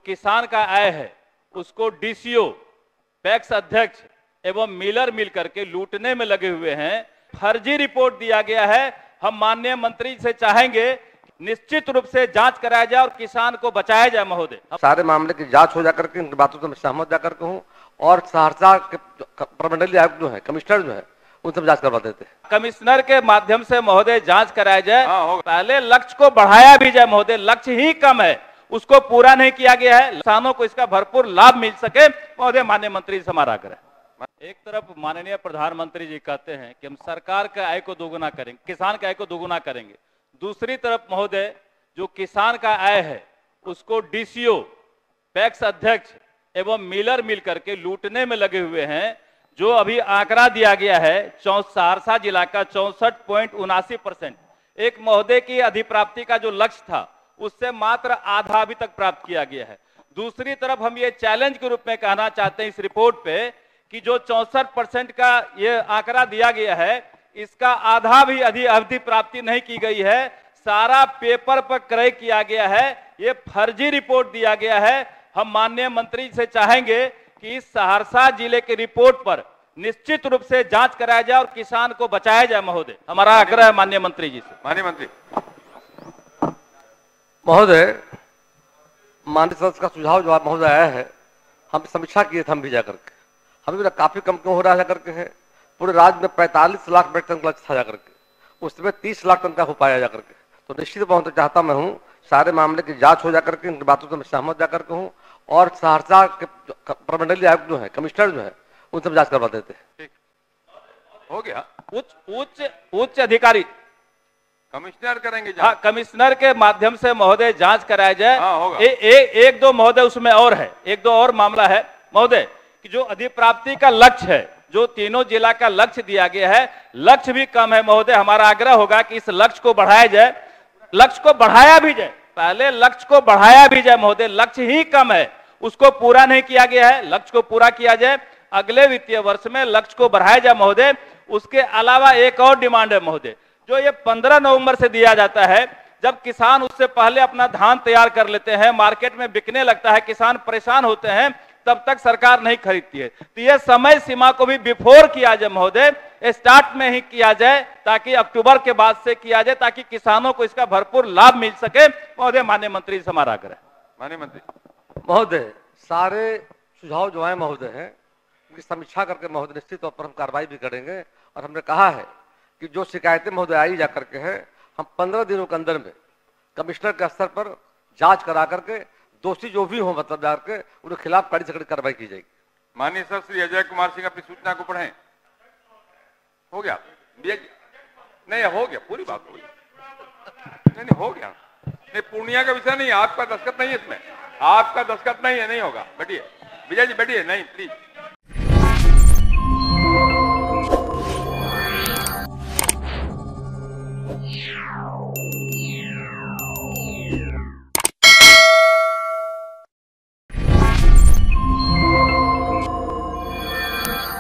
किसान का आय है उसको डीसीओ, पैक्स अध्यक्ष एवं मिलर मिल करके लूटने में लगे हुए हैं। फर्जी रिपोर्ट दिया गया है। हम माननीय मंत्री से चाहेंगे निश्चित रूप से जांच कराया जाए और किसान को बचाया जाए। महोदय, सारे मामले की जांच हो जाकर के उनकी बातों से मैं सहमत जाकर के हूँ और सहरसा के प्रमंडलीय आयुक्त जो है, कमिश्नर जो है, उन सब जांच करवा देते हैं। कमिश्नर के माध्यम से महोदय जांच कराया जाए। पहले लक्ष्य को बढ़ाया भी जाए महोदय, लक्ष्य ही कम है, उसको पूरा नहीं किया गया है, किसानों को इसका भरपूर लाभ मिल सके। महोदय, माननीय मंत्री से हमारा आग्रह। एक तरफ माननीय प्रधानमंत्री जी कहते हैं कि हम सरकार के आय को दोगुना करेंगे, किसान के आय को दोगुना करेंगे। दूसरी तरफ महोदय जो किसान का आय है उसको डीसीओ, पैक्स अध्यक्ष एवं मिलर मिल करके लूटने में लगे हुए हैं। जो अभी आंकड़ा दिया गया है सहरसा जिला का 64.79%, एक महोदय की अधिप्राप्ति का जो लक्ष्य था उससे मात्र आधा अभी तक प्राप्त किया गया है। दूसरी तरफ हम ये चैलेंज के रूप में कहना चाहते हैं इस रिपोर्ट पे कि जो 64% का ये आंकड़ा दिया गया है इसका आधा भी अवधि प्राप्ति नहीं की गई है। सारा पेपर पर क्रय किया गया है, ये फर्जी रिपोर्ट दिया गया है। हम माननीय मंत्री से चाहेंगे कि इस सहरसा जिले की रिपोर्ट पर निश्चित रूप से जांच कराया जाए और किसान को बचाया जाए। महोदय, हमारा आग्रह है माननीय मंत्री जी से। माननीय मंत्री महोदय, माननीय सदस्य का सुझाव जो महोदय आया है, हम समीक्षा किए थे, हम भी जाकर के हमें भी काफी कम क्यों हो रहा है जाकर के है। पूरे राज्य में 45 लाख मीट्रिक टन का लक्ष्य था जाकर के, उसमें 30 लाख टन का हो पाया जाकर के। तो निश्चित बहुत चाहता मैं हूँ सारे मामले की जांच हो जाकर के उनकी बातों से मैं सहमत जाकर के हूँ और सहरसा के प्रमंडलीय आयुक्त जो है, कमिश्नर जो है, उन सब जांच करवा देते हैं। हो गया। उच्च अधिकारी कमिश्नर करेंगे जांच। हाँ, कमिश्नर के माध्यम से महोदय जांच कराया जाए। होगा। एक दो महोदय उसमें और है, एक दो और मामला है महोदय कि जो अधिप्राप्ति का लक्ष्य है, जो तीनों जिला का लक्ष्य दिया गया है, लक्ष्य भी कम है। महोदय, हमारा आग्रह होगा कि इस लक्ष्य को बढ़ाया जाए, लक्ष्य को बढ़ाया भी जाए। पहले लक्ष्य को बढ़ाया भी जाए महोदय, लक्ष्य ही कम है, उसको पूरा नहीं किया गया है, लक्ष्य को पूरा किया जाए। अगले वित्तीय वर्ष में लक्ष्य को बढ़ाया जाए महोदय। उसके अलावा एक और डिमांड है महोदय, जो ये 15 नवंबर से दिया जाता है, जब किसान उससे पहले अपना धान तैयार कर लेते हैं, मार्केट में बिकने लगता है, किसान परेशान होते हैं, तब तक सरकार नहीं खरीदती है। तो यह समय सीमा को भी बिफोर किया जाए महोदय, स्टार्ट में ही किया जाए, ताकि अक्टूबर के बाद से किया जाए, ताकि किसानों को इसका भरपूर लाभ मिल सके। महोदय, माननीय मंत्री से हमारा आग्रह। माननीय मंत्री महोदय, सारे सुझाव जो है महोदय हैं उनकी समीक्षा करके महोदय निश्चित तौर पर हम कार्रवाई भी करेंगे। और हमने कहा है कि जो शिकायतें महोदय आई जा करके हैं, हम 15 दिनों के अंदर में कमिश्नर के स्तर पर जांच करा करके दोषी जो भी हो मतलब जाकर उनके खिलाफ कड़ी से कड़ी कार्रवाई की जाएगी। माननीय सर श्री अजय कुमार सिंह अपनी सूचना को पढ़ें। हो गया नहीं, हो गया, पूरी बात हो गई। नहीं हो गया। नहीं, पूर्णिया का विषय नहीं, आपका दस्तखत नहीं है इसमें, आपका दस्तखत नहीं है, नहीं होगा। बैठिए विजय जी, बैठिए। नहीं प्लीज।